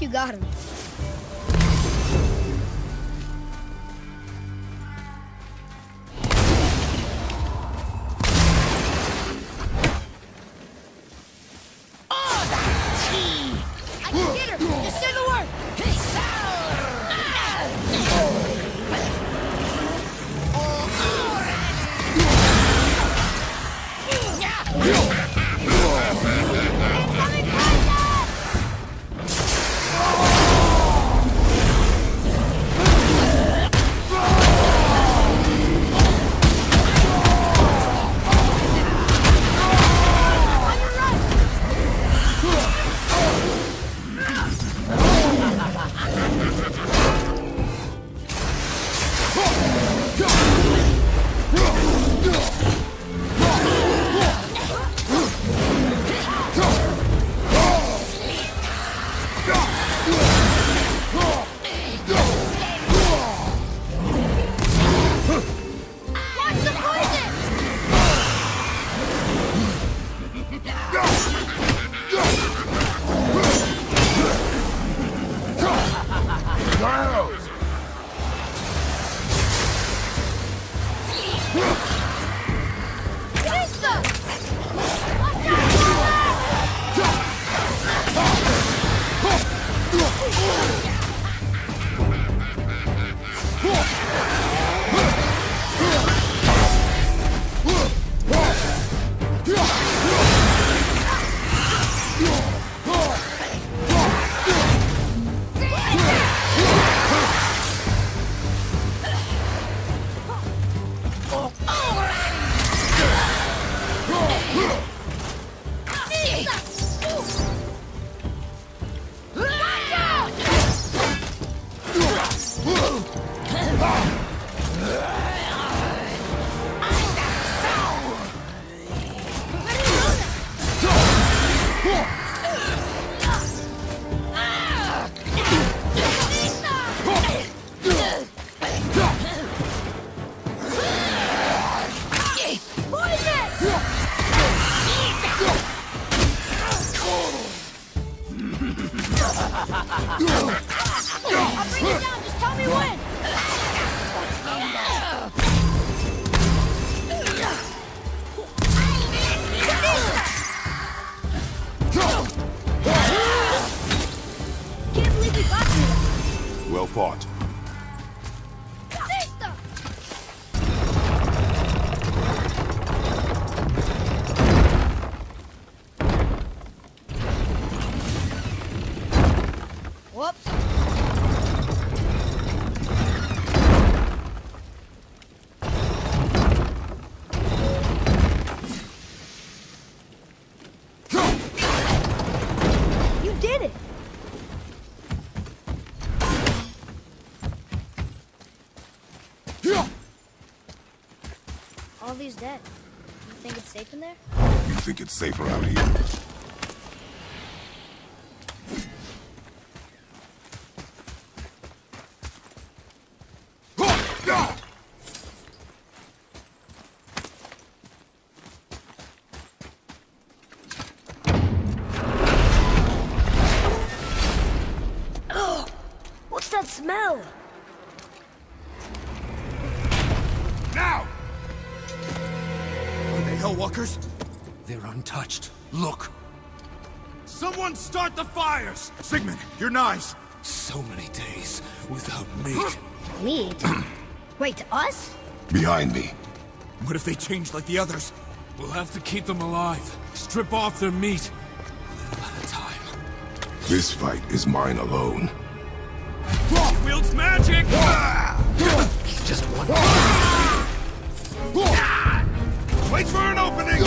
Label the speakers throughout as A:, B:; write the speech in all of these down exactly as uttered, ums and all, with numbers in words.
A: you got him. I can get her! Just say the word! I'll bring it down, just tell me when! Can't believe we got you!
B: Well fought.
A: Whoops. You did it! All these dead. You think it's safe in there?
B: You think it's safer out here?
A: What's that smell?
B: Now!
C: Are they Hellwalkers? They're untouched. Look!
B: Someone start the fires! Sigmund, your knives!
C: So many days without meat.
A: Meat? Wait, us?
B: Behind me.
C: What if they change like the others? We'll have to keep them alive. Strip off their meat. A little at a time.
B: This fight is mine alone.
C: He wields magic! He's just one.
B: Wait for an opening!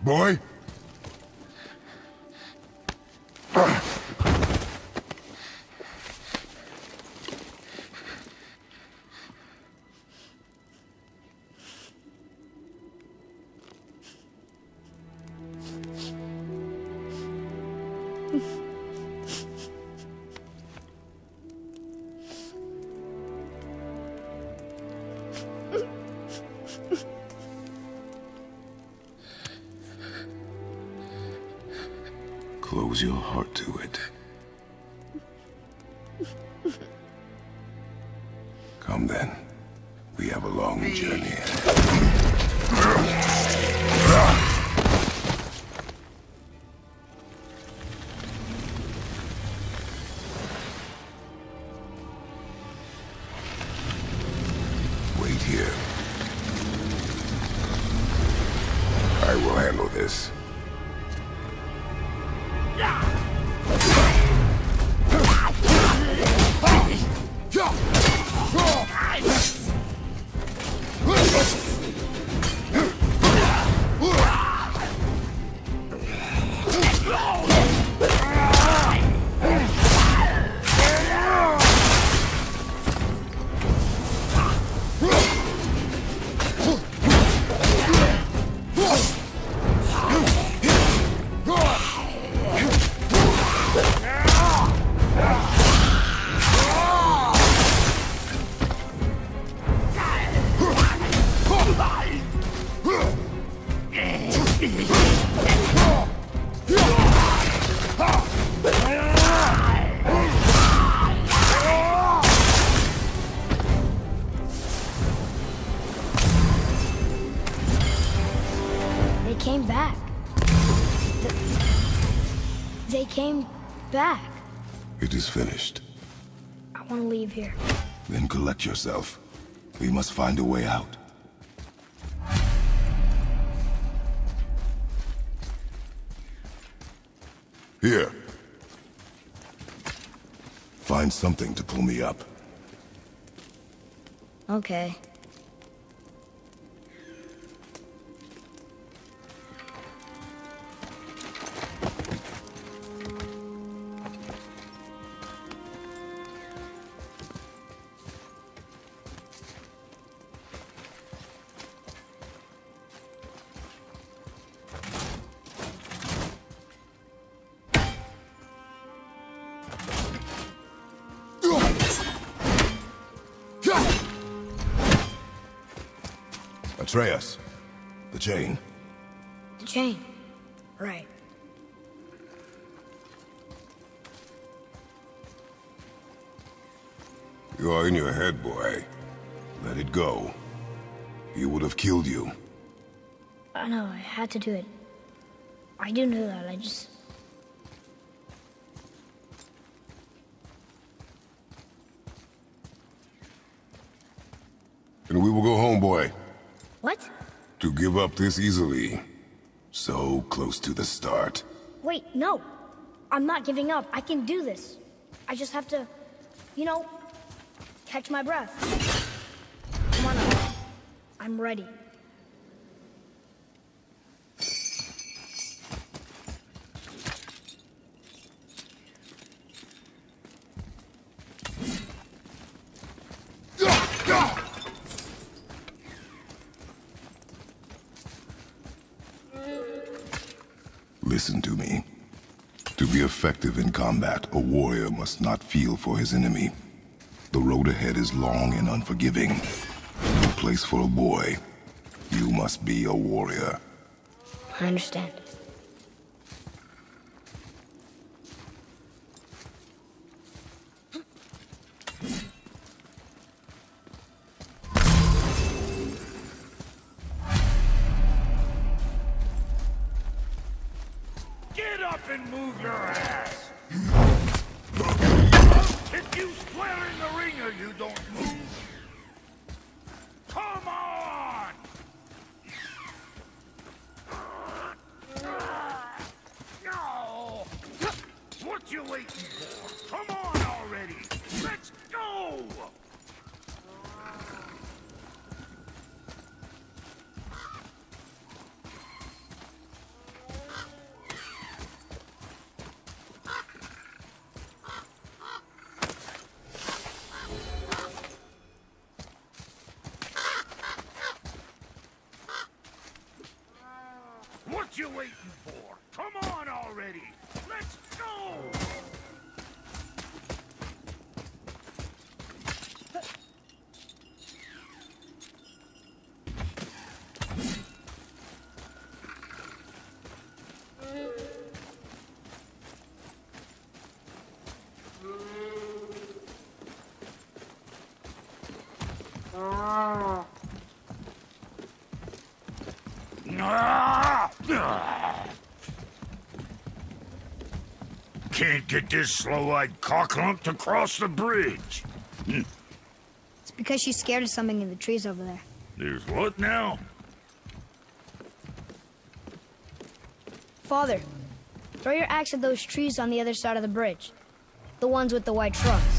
B: Boy?
D: Close your heart to it. Come then. We have a long journey ahead. Wait here. I will handle this.
A: They came back. Th- They came back.
D: It is finished.
A: I want to leave here.
D: Then collect yourself. We must find a way out. Here. Find something to pull me up.
A: Okay.
D: Atreus. The chain.
A: The chain. Right.
D: You are in your head, boy. Let it go. He would have killed you.
A: I know, I had to do it. I do know that, I just...
D: And we will go home, boy.
A: What?
D: To give up this easily. So close to the start.
A: Wait, no. I'm not giving up. I can do this. I just have to, you know, catch my breath. Come on up. I'm ready.
D: Listen to me. To be effective in combat, a warrior must not feel for his enemy. The road ahead is long and unforgiving. No place for a boy. You must be a warrior.
A: I understand.
B: Get up and move your ass! If you swear in the ring or you don't move! Come on! No! What you waiting for? Come on already! Let's go! What you waiting for? Come on already! Let's go! Can't get this slow-eyed cocklump to cross the bridge.
A: It's because she's scared of something in the trees over there.
B: There's what now?
A: Father, throw your axe at those trees on the other side of the bridge. The ones with the white trunks.